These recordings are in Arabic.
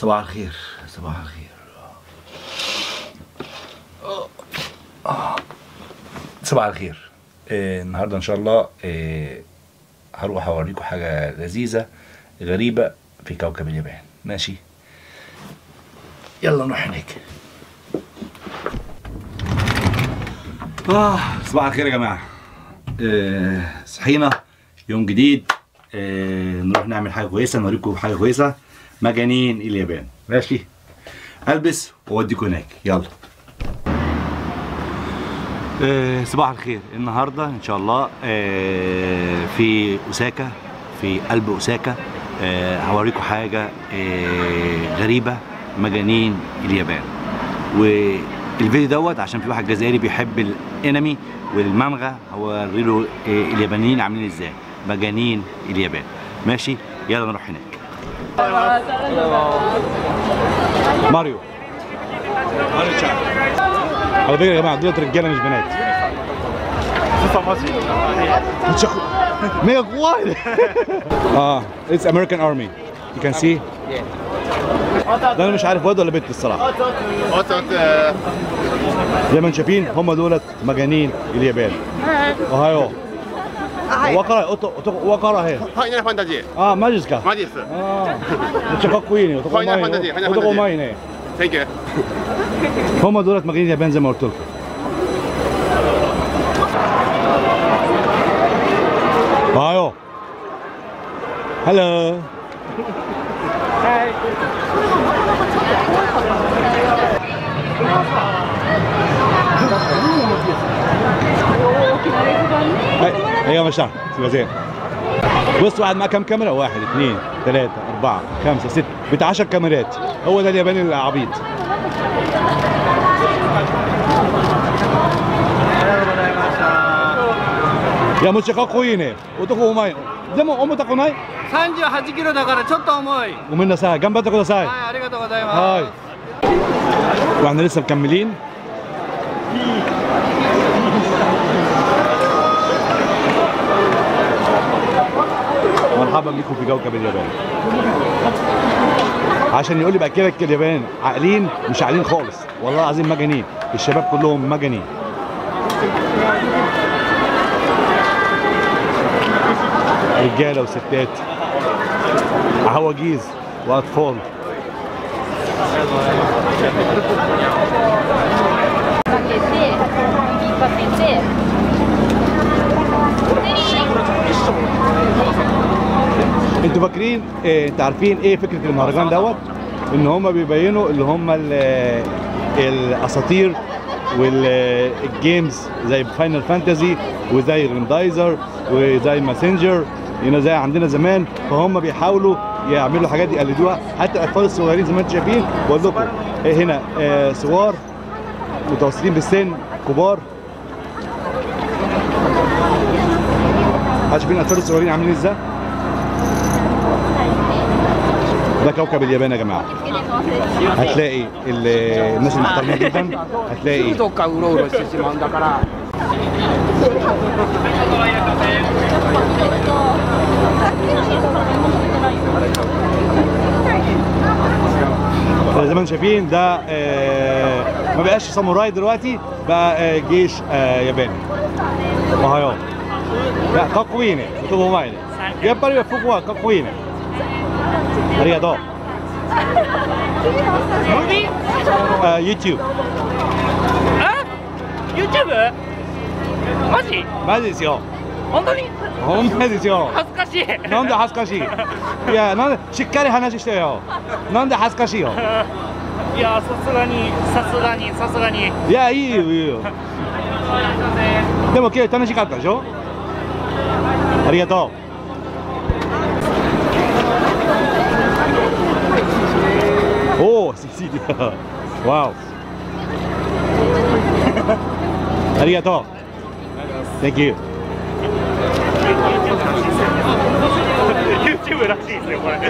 صباح الخير صباح الخير. صباح الخير. النهارده ان شاء الله هروح اوريكم حاجه لذيذه غريبه في كوكب اليابان. ماشي، يلا نروح هناك. صباح الخير يا جماعه. صحينا يوم جديد، نروح نعمل حاجه كويسه، نوريكم حاجه كويسه. مجانين اليابان. ماشي، البس واوديكم هناك. يلا. صباح الخير. النهارده ان شاء الله في اوساكا، في قلب اوساكا، هوريكم حاجه غريبه. مجانين اليابان. والفيديو دوت عشان في واحد جزائري بيحب الانمي والمانغا، هوريله اليابانيين عاملين ازاي. مجانين اليابان. ماشي، يلا نروح هناك. ماريو تشان. على فكره يا جماعه دول رجاله مش بنات. ميجا كواي. اتس امريكان ارمي. يو كان سي. ده انا مش عارف واد ولا بنت الصراحه. زي ما انتم شايفين هم دولت مجانين اليابان. اوهايو. わからへん。ファイナルファンタジー。マジですか。マジです。めっちゃかっこいいね。男前ね。Thank you. هم دولت مجانين اليابان زي ما قلت لكم. ايوه. هلو. ايوه مشاعر. سيبازين. بص واحد معاه كام كاميرا؟ 1 2 3 4 5 6 بتاع 10 كاميرات. هو ده الياباني العبيط.いや、もうちょっとかっこいいね。男うまい。でも重たくない？ 38キロだからちょっと重い。ごめんなさい。頑張ってください。はい、ありがとうございます。はい。واحنا لسه مكملين. مرحبا بكم في كوكب اليابان. عشان يقول لي بقى كده اليابان عاقلين؟ مش عاقلين خالص، والله العظيم مجانين. الشباب كلهم مجانين. رجاله وستات، عواجيز واطفال. انتوا فاكرين انتوا عارفين ايه فكره المهرجان دوت؟ ان هم بيبينوا اللي هم الاساطير والجيمز زي فاينل فانتازي وزي ريندايزر وزي ماسنجر، هنا زي عندنا زمان. فهم بيحاولوا يعملوا حاجات يقلدوها، حتى الاطفال الصغيرين زي ما انتم شايفين. بقول لكم هنا صغار، متوسطين بالسن، كبار. شايفين الاطفال الصغيرين عاملين ازاي؟ ده كوكب اليابان يا جماعه. هتلاقي الناس المحترمين جدا. هتلاقي زي ما انتم شايفين ده ما بقاش ساموراي دلوقتي، بقى جيش ياباني. اوهايو. لا かっこいいね。男うまいね。やっぱり服はかっこいいね。ありがとう。YouTube。YouTube？ マジ？マジですよ。本当に？本当ですよ。恥ずかしい。なんで恥ずかしい？いや、なんでしっかり話してよ。なんで恥ずかしいよ。いや、さすがに。いや、いいよいいよ。でも今日楽しかったでしょ？ありがとう。おお、CD。わお。ありがとう。Thank you。YouTube らしいですよこれ。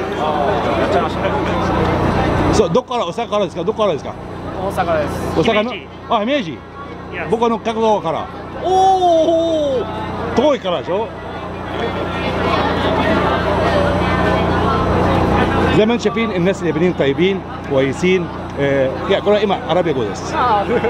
そう、どこから、大阪からですか？どこからですか？大阪です。大阪の？あ、姫路。僕の香川から。おお。遠いからでしょ？ زي ما انتم شايفين الناس اليابانيين طيبين كويسين.これは今アラビア語です。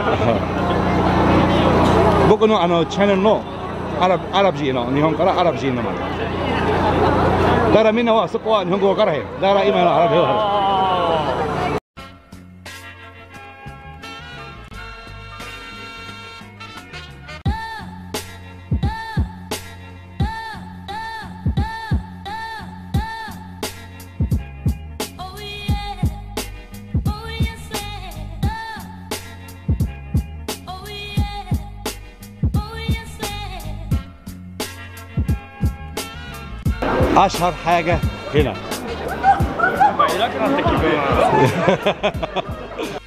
僕のチャンネルのアラブ人の日本からアラブ人のまで。だからみんなはそこは日本語わからへん。だから今のアラビア語。أشهر حاجة هنا